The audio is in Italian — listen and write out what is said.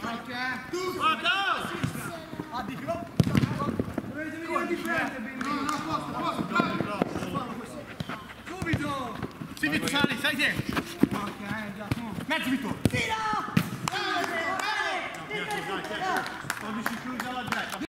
Sì, Vito, sali, stai dentro. Mezzo, Vito. Tira!